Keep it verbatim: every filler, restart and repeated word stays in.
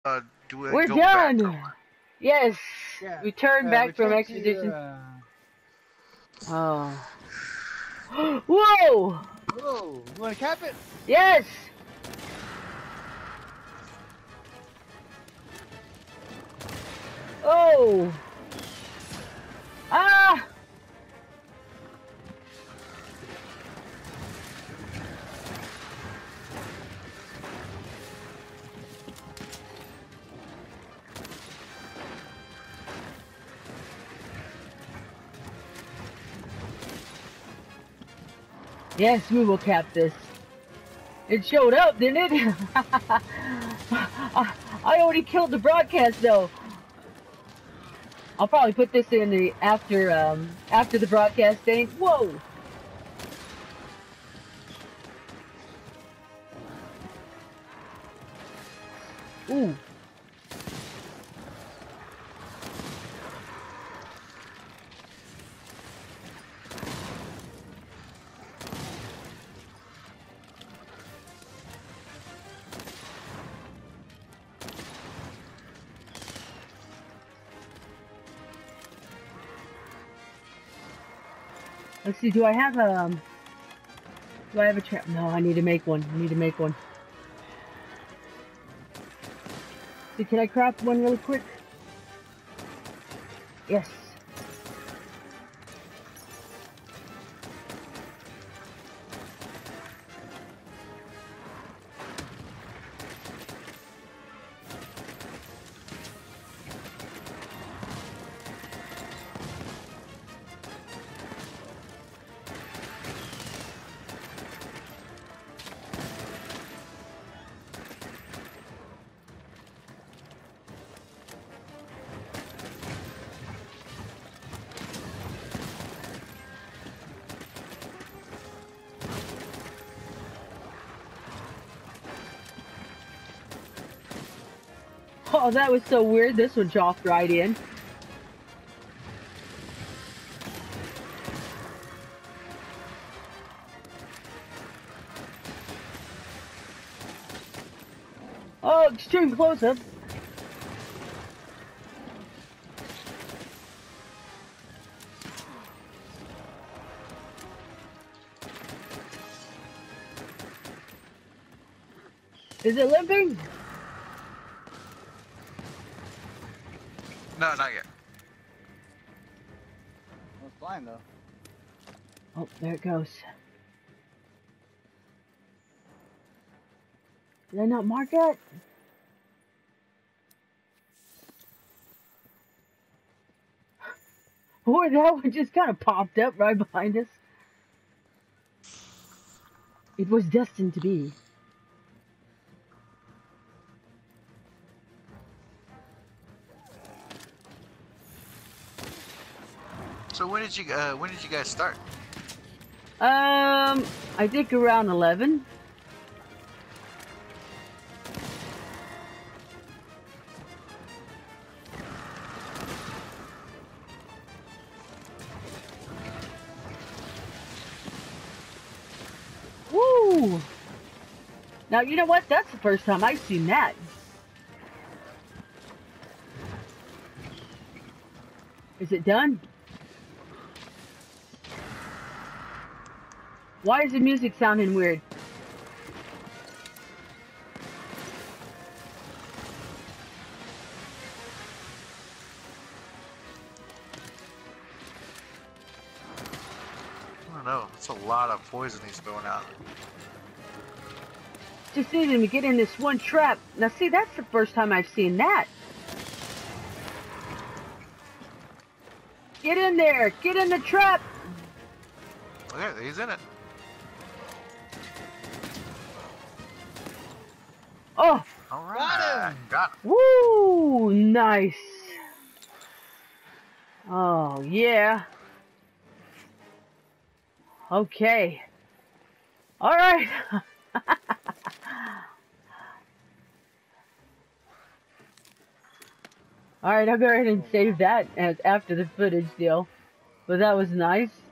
Uh, do we We're go back or done. what? Yes. Yeah. Return Uh, back from return expedition. To, uh... Oh. Whoa! Whoa! You want to cap it? Yes. Oh. Ah. Yes, we will cap this. It showed up, didn't it? I already killed the broadcast, though. I'll probably put this in the after um after the broadcast thing. Whoa! Ooh. Let's see, do I have a, um, do I have a trap? No, I need to make one. I need to make one. See, can I craft one really quick? Yes. Oh, that was so weird. This one dropped right in. Oh, extreme close-up. Is it limping? No, not yet. It's fine though. Oh, there it goes. Did I not mark it? Boy, that one just kind of popped up right behind us. It was destined to be. So when did you uh, when did you guys start? Um, I think around eleven. Woo! Now, you know what? That's the first time I've seen that. Is it done? Why is the music sounding weird? I don't know. It's a lot of poison he's throwing out. Just needing to get in this one trap. Now, see, that's the first time I've seen that. Get in there! Get in the trap! Okay, he's in it. Oh! Alright. Got him! Got him. Woo! Nice. Oh, yeah. Okay. Alright. Alright, I'll go ahead and save that as after the footage deal. But that was nice.